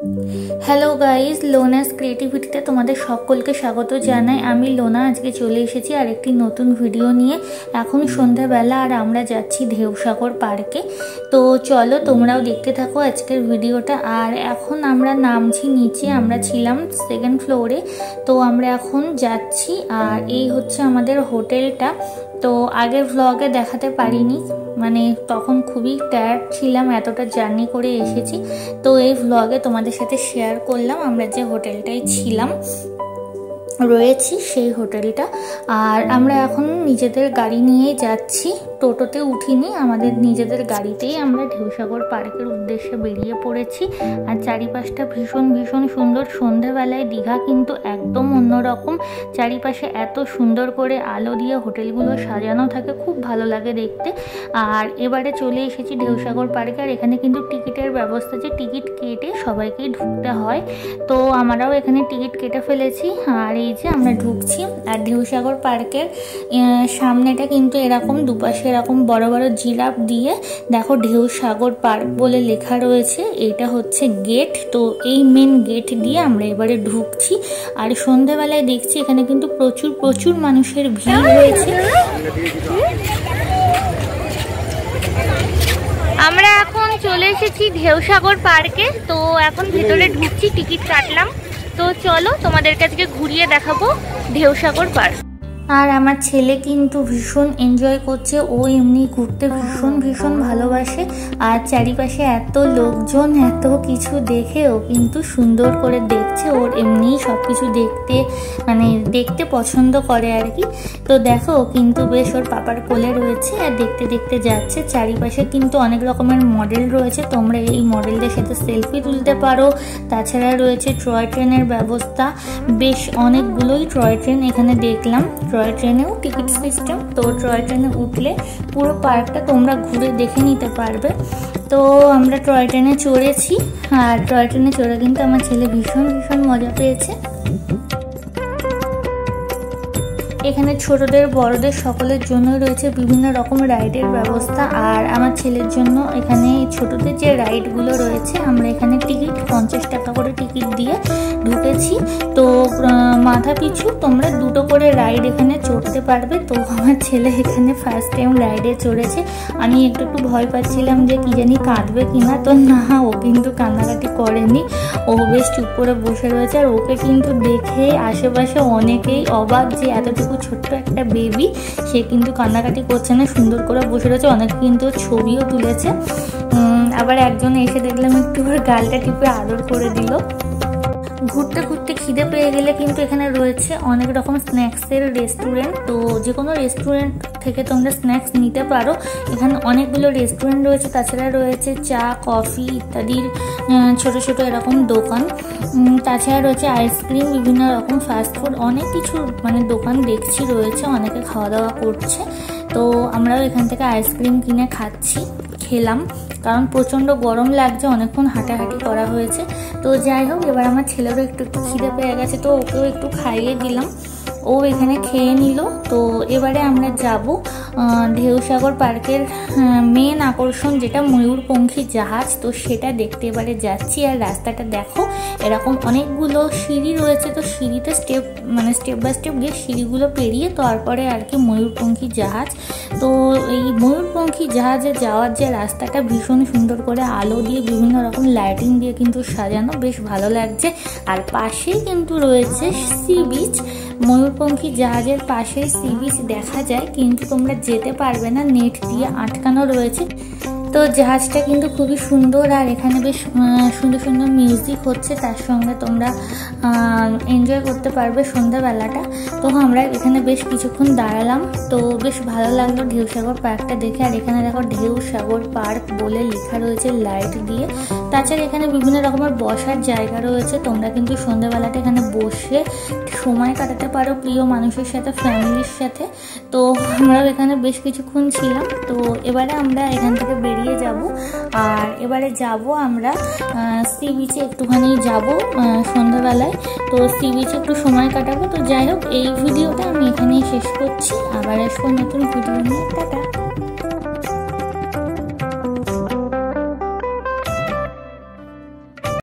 Hello guys, লোনাস ক্রিয়েটিভিটিতে তোমাদের সকলকে স্বাগত জানাই। আমি লোনা আজকে চলে এসেছি আরেকটি নতুন ভিডিও নিয়ে। এখন সন্ধ্যাবেলা আর আমরা যাচ্ছি ঢেউসাগর পার্কে। তো চলো তোমরাও দেখতে থাকো আজকের ভিডিওটা। আর এখন আমরা নামছি নিচে, আমরা ছিলাম সেকেন্ড ফ্লোরে, তো আমরা এখন যাচ্ছি। আর এই হচ্ছে আমাদের হোটেলটা। তো আগের ভ্লগে দেখাতে পারিনি, মানে তখন খুবই টায়ার্ড ছিলাম, এতটা জার্নি করে এসেছি। তো এই ভ্লগে তোমাদের সাথে শেয়ার করলাম আমরা যে হোটেলটায় ছিলাম রয়েছি সেই হোটেলটা। আর আমরা এখন নিজেদের গাড়ি নিয়ে যাচ্ছি, টোটোতে উঠিনি, আমাদের নিজেদের গাড়িতেই আমরা ঢেউসাগর পার্কের উদ্দেশ্যে বেরিয়ে পড়েছি। আর চারিপাশটা ভীষণ ভীষণ সুন্দর। সন্ধ্যাবেলায় দীঘা কিন্তু একদম অন্যরকম, চারিপাশে এত সুন্দর করে আলো দিয়ে হোটেলগুলো সাজানো থাকে, খুব ভালো লাগে দেখতে। আর এবারে চলে এসেছি ঢেউসাগর পার্কে। আর এখানে কিন্তু টিকিটের ব্যবস্থা, যে টিকিট কেটে সবাইকেই ঢুকতে হয়। তো আমরাও এখানে টিকিট কেটে ফেলেছি। আর এই যে আমরা ঢুকছি। আর ঢেউসাগর পার্কের সামনেটা কিন্তু এরকম দুপাশে এরকম বড় বড় জিরাফ দিয়ে দেখো ঢেউসাগর পার্ক বলে লেখা রয়েছে। এটা হচ্ছে গেট। তো এই মেন গেট দিয়ে আমরা এবারে ঢুকছি। আর সন্ধ্যাবেলায় দেখছি এখানে কিন্তু প্রচুর প্রচুর মানুষের ভিড় হয়েছে। আমরা এখন চলে এসেছি ঢেউসাগর পার্কে। তো এখন ভিতরে ঢুকছি, টিকিট কাটলাম। তো চলো তোমাদের কাছে ঘুরিয়ে দেখাবো ঢেউসাগর পার্ক। আর আমার ছেলে কিন্তু ভীষণ এনজয় করছে, ও এমনি ঘুরতে ভীষণ ভীষণ ভালোবাসে। আর চারিপাশে এত লোকজন, এত কিছু দেখে ও কিন্তু সুন্দর করে দেখছে। ওর এমনি সব কিছু দেখতে, মানে দেখতে পছন্দ করে আর কি। তো দেখো ও কিন্তু বেশ ওর পাপার কোলে রয়েছে আর দেখতে দেখতে যাচ্ছে। চারিপাশে কিন্তু অনেক রকমের মডেল রয়েছে, তোমরা এই মডেলদের সাথে সেলফি তুলতে পারো। তাছাড়া রয়েছে টয় ট্রেনের ব্যবস্থা, বেশ অনেকগুলোই টয় ট্রেন এখানে দেখলাম। টয় ট্রেনেও টিকিট সিস্টেম, তো টয় ট্রেনে উঠলে পুরো পার্কটা তোমরা ঘুরে দেখে নিতে পারবে। তো আমরা টয় ট্রেনে চড়েছি। আর টয় ট্রেনে চড়ে কিন্তু আমার ছেলে ভীষণ ভীষণ মজা পেয়েছে। এখানে ছোটদের বড়দের সকলের জন্য রয়েছে বিভিন্ন রকম রাইডের ব্যবস্থা। আর আমার ছেলের জন্য এখানে ছোটদের যে রাইডগুলো রয়েছে, আমরা এখানে টিকিট 50 টাকা করে টিকিট দিয়ে ঢুকেছি। তো মাথা পিছু তোমরা 2টো করে রাইড এখানে চড়তে পারবে। তো আমার ছেলে এখানে ফার্স্ট টাইম রাইডে চড়েছে। আমি একটু ভয় পাচ্ছিলাম যে কি জানি কাঁদবে কিনা, তো না, ও কিন্তু কান্নাকাটি করেনি, ও বেশ চুপ করে বসে রয়েছে। আর ওকে কিন্তু দেখে আশেপাশে অনেকেই অবাক যে এতটুকু ছোট্ট একটা বেবি, সে কিন্তু কান্নাকাটি করছে না, সুন্দর করে বসে রয়েছে। অনেকে কিন্তু ছবিও তুলেছে। আবার একজন এসে দেখলাম একটু ওর গালটা টিপে আদর করে দিল। ঘুরতে ঘুরতে খিদে পেয়ে গেলে কিন্তু এখানে রয়েছে অনেক রকম স্ন্যাক্সের রেস্টুরেন্ট। তো যে কোনো রেস্টুরেন্ট থেকে তোমরা স্ন্যাক্স নিতে পারো। এখানে অনেকগুলো রেস্টুরেন্ট রয়েছে, তাছাড়া রয়েছে চা, কফি ইত্যাদির ছোট ছোট এরকম দোকান। তাছাড়া রয়েছে আইসক্রিম, বিভিন্ন রকম ফাস্টফুড, অনেক কিছু মানে দোকান দেখছি রয়েছে, অনেকে খাওয়া দাওয়া করছে। তো আমরাও এখান থেকে আইসক্রিম কিনে খেলাম, কারণ প্রচণ্ড গরম লাগছে, অনেকক্ষণ হাঁটাহাঁটি করা হয়েছে। তো যাই হোক, এবার আমার ছেলেরও একটু খিদে পেয়ে গেছে, তো ওকেও একটু খাইয়ে দিলাম, ও এখানে খেয়ে নিল। তো এবারে আমরা যাব ঢেউসাগর পার্কের মেন আকর্ষণ, যেটা ময়ূরপঙ্খী জাহাজ। তো সেটা দেখতে এবারে যাচ্ছি। আর রাস্তাটা দেখো, এরকম অনেকগুলো সিঁড়ি রয়েছে। তো সিঁড়িতে স্টেপ বাই স্টেপ গিয়ে সিঁড়িগুলো পেরিয়ে তারপরে আর কি ময়ূরপঙ্খী জাহাজ। তো এই ময়ূরপঙ্খী জাহাজে যাওয়ার যে রাস্তাটা ভীষণ সুন্দর করে আলো দিয়ে, বিভিন্ন রকম লাইটিং দিয়ে কিন্তু সাজানো, বেশ ভালো লাগছে। আর পাশেই কিন্তু রয়েছে সি বিচ। ময়ূরপঙ্খী জাহাজের পাশে সি বিচ দেখা যায়, কিন্তু তোমরা যেতে পারবে না, নেট দিয়ে আটকানো রয়েছে। তো জাহাজটা কিন্তু খুবই সুন্দর। আর এখানে বেশ সুন্দর সুন্দর মিউজিক হচ্ছে, তার সঙ্গে তোমরা এনজয় করতে পারবে সন্ধ্যাবেলাটা। তো আমরা এখানে বেশ কিছুক্ষণ দাঁড়ালাম, তো বেশ ভালো লাগলো ঢেউসাগর পার্কটা দেখে। আর এখানে দেখো ঢেউসাগর পার্ক বলে লেখা রয়েছে লাইট দিয়ে। তাছাড়া এখানে বিভিন্ন রকমের বসার জায়গা রয়েছে, তোমরা কিন্তু সন্ধ্যাবেলাটা এখানে বসে সময় কাটাতে পারো প্রিয় মানুষের সাথে, ফ্যামিলির সাথে। তো আমরাও এখানে বেশ কিছুক্ষণ ছিলাম। তো এবারে আমরা এখান থেকে বেরিয়ে যাব। আর এবারে যাব আমরা সি বিচে, একটুখানি যাব সন্ধ্যাবেলায়। তো সি বিচে একটু সময় কাটাবো। তো যাই হোক, এই ভিডিওটা আমি এখানেই শেষ করছি। আবার আসবো নতুন ভিডিও নিয়ে। টাটা।